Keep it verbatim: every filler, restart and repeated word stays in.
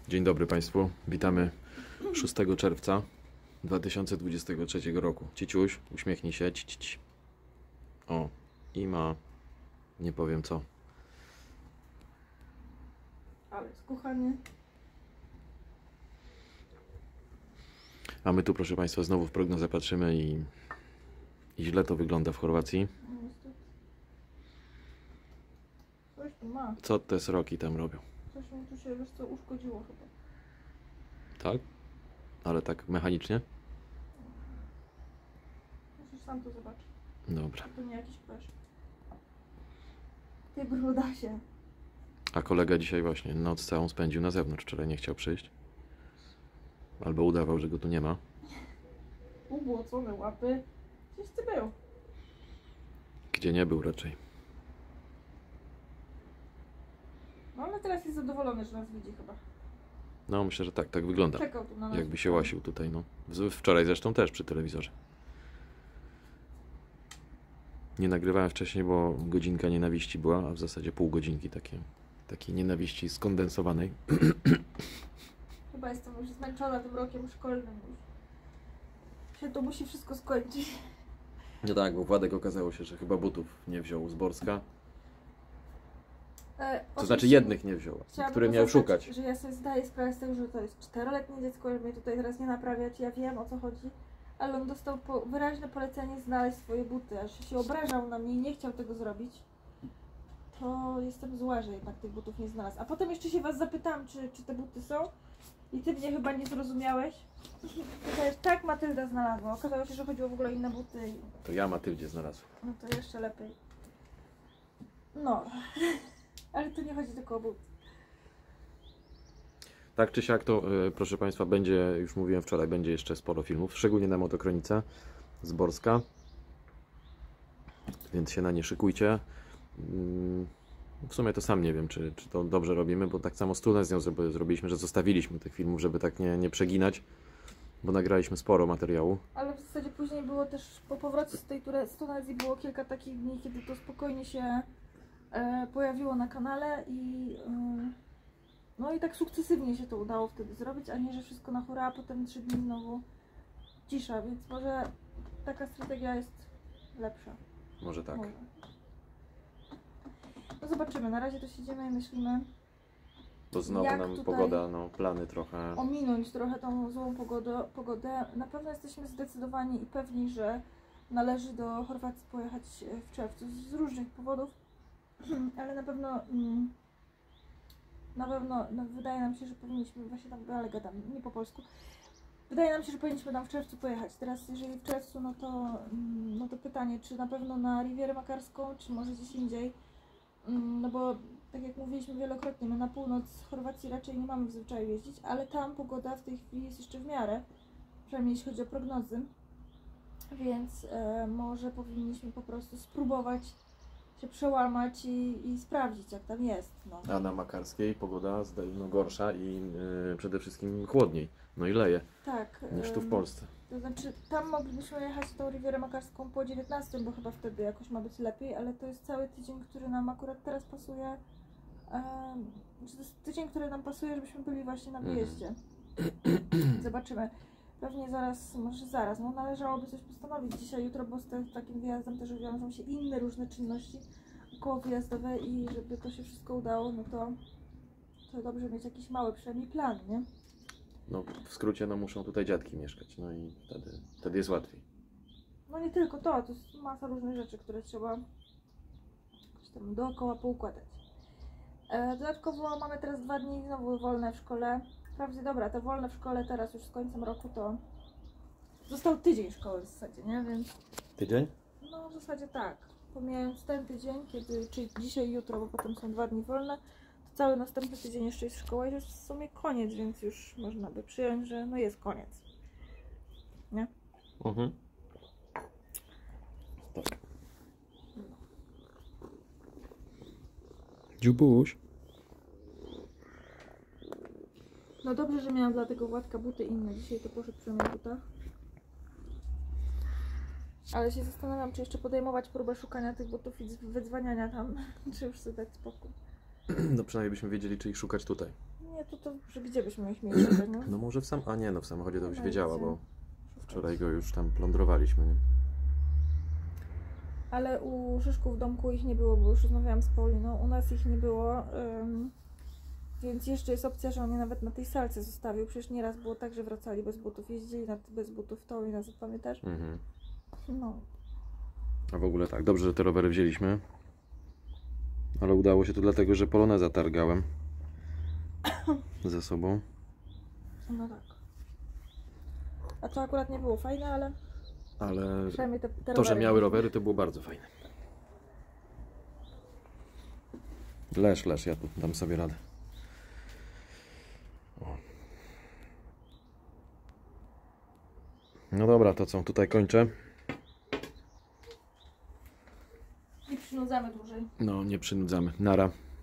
Dzień dobry Państwu, witamy szóstego czerwca dwa tysiące dwudziestego trzeciego roku. Ciciuś, uśmiechnij się, cić. O, i ma, nie powiem co. Ale skuchany. A my tu, proszę Państwa, znowu w prognozę patrzymy i, i źle to wygląda w Chorwacji. Coś tu ma. Co te sroki tam robią? Coś mi tu się, wiesz co, uszkodziło chyba. Tak? Ale tak mechanicznie? Musisz sam to zobaczyć. Dobra. To nie jakiś crash. Ty brudasie. A kolega dzisiaj właśnie noc całą spędził na zewnątrz, wczoraj nie chciał przyjść. Albo udawał, że go tu nie ma. Ubłocone łapy. Gdzieś ty był. Gdzie nie był raczej. No ale teraz jest zadowolony, że nas widzi chyba. No myślę, że tak, tak wygląda. Czekał tu na nas. Jakby się łasił tutaj, no. Z- Wczoraj zresztą też przy telewizorze. Nie nagrywałem wcześniej, bo godzinka nienawiści była, a w zasadzie pół godzinki takiej, takiej nienawiści skondensowanej. Chyba jestem już zmęczona tym rokiem szkolnym już. Się to musi wszystko skończyć. No tak, bo Władek okazało się, że chyba butów nie wziął z Borska. E, To znaczy jednych nie wziął, które miał szukać. Że ja sobie zdaję sprawę z tego, że to jest czteroletnie dziecko, żeby mnie tutaj teraz nie naprawiać. Ja wiem, o co chodzi. Ale on dostał po, wyraźne polecenie znaleźć swoje buty. Aż się obrażał na mnie i nie chciał tego zrobić. To jestem zła, że jednak tych butów nie znalazł. A potem jeszcze się was zapytałam, czy, czy te buty są. I ty mnie chyba nie zrozumiałeś. Powiedziałeś, tak, Matylda znalazła. Okazało się, że chodziło w ogóle o inne buty. I... To ja Matyldzie znalazłem. No to jeszcze lepiej. No. Ale tu nie chodzi tylko o buty. Tak czy siak to, yy, proszę Państwa, będzie, już mówiłem wczoraj, będzie jeszcze sporo filmów, szczególnie na Motokronicę z Borska. Więc się na nie szykujcie. Yy, w sumie to sam nie wiem, czy, czy to dobrze robimy, bo tak samo z Tunezją zrobi, zrobiliśmy, że zostawiliśmy tych filmów, żeby tak nie, nie przeginać, bo nagraliśmy sporo materiału. Ale w zasadzie później było też, po powrocie z tej ture- z Tunezji było kilka takich dni, kiedy to spokojnie się e, pojawiło na kanale i e, no i tak sukcesywnie się to udało wtedy zrobić, a nie, że wszystko na hura, a potem trzy dni znowu cisza, więc może taka strategia jest lepsza. Może tak. Może. No zobaczymy, na razie to siedzimy i myślimy, Bo znowu jak nam tutaj pogoda, no plany trochę... ominąć trochę tą złą pogodę, pogodę. Na pewno jesteśmy zdecydowani i pewni, że należy do Chorwacji pojechać w czerwcu z różnych powodów, ale na pewno mm, na pewno no, wydaje nam się, że powinniśmy, właśnie tam, ale gadam, nie po polsku, wydaje nam się, że powinniśmy tam w czerwcu pojechać. Teraz jeżeli w czerwcu, no to, mm, no to pytanie, czy na pewno na Rivierę Makarską, czy może gdzieś indziej, mm, no bo tak jak mówiliśmy wielokrotnie, my na północ Chorwacji raczej nie mamy w zwyczaju jeździć, ale tam pogoda w tej chwili jest jeszcze w miarę, przynajmniej jeśli chodzi o prognozy, więc e, może powinniśmy po prostu spróbować się przełamać i, i sprawdzić, jak tam jest. No. A na Makarskiej pogoda zdaje no, gorsza i yy, przede wszystkim chłodniej, no i leje, Tak. niż tu w em, Polsce. To znaczy, tam moglibyśmy jechać tą Rivierę Makarską po dziewiętnastego, bo chyba wtedy jakoś ma być lepiej, ale to jest cały tydzień, który nam akurat teraz pasuje. Um, to jest tydzień, który nam pasuje, żebyśmy byli właśnie na wyjeździe. Zobaczymy. Pewnie zaraz, może zaraz, no należałoby coś postanowić dzisiaj, jutro, bo z te, takim wyjazdem też wiążą się inne różne czynności okołowyjazdowe i żeby to się wszystko udało, no to, to dobrze mieć jakiś mały przynajmniej plan, nie? No w skrócie, no muszą tutaj dziadki mieszkać, no i wtedy, wtedy jest łatwiej. No nie tylko to, to jest masa różnych rzeczy, które trzeba jakoś tam dookoła poukładać. E, dodatkowo mamy teraz dwa dni znowu wolne w szkole. Wprawdzie dobra, te wolne w szkole teraz już z końcem roku to został tydzień szkoły w zasadzie, nie? Więc Tydzień? no w zasadzie tak. Pomijając ten tydzień, kiedy, czyli dzisiaj i jutro, bo potem są dwa dni wolne, to cały następny tydzień jeszcze jest szkoła i to jest w sumie koniec, więc już można by przyjąć, że no jest koniec. Nie? Mhm. Tak. Dziubuś. No dobrze, że miałam dla tego Władka buty inne. Dzisiaj to poszedł przy moich butach. Ale się zastanawiam, czy jeszcze podejmować próbę szukania tych butów i wydzwaniania tam, czy już sobie dać spokój. No przynajmniej byśmy wiedzieli, czy ich szukać tutaj. nie, to, to że gdzie byśmy ich mieli? Tak, no? No może w sam... A nie, no w samochodzie to byś No, wiedziała, gdzie? bo wczoraj go już tam plądrowaliśmy, nie? Ale u Szyszków w domku ich nie było, bo już rozmawiałam z Pauliną, u nas ich nie było, ym, więc jeszcze jest opcja, że on je nawet na tej salce zostawił. Przecież nieraz było tak, że wracali bez butów, jeździli na, bez butów, to i nas pamiętasz? Mhm. No. A w ogóle tak, dobrze, że te rowery wzięliśmy. Ale udało się to dlatego, że Poloneza targałem ze sobą. No tak. A to akurat nie było fajne, ale Ale przynajmniej te, te to, że rowery miały nie- rowery, to było bardzo fajne. Leż, leż, ja tu dam sobie radę. O. No dobra, to co, tutaj kończę. Nie przynudzamy dłużej. No, nie przynudzamy. Nara.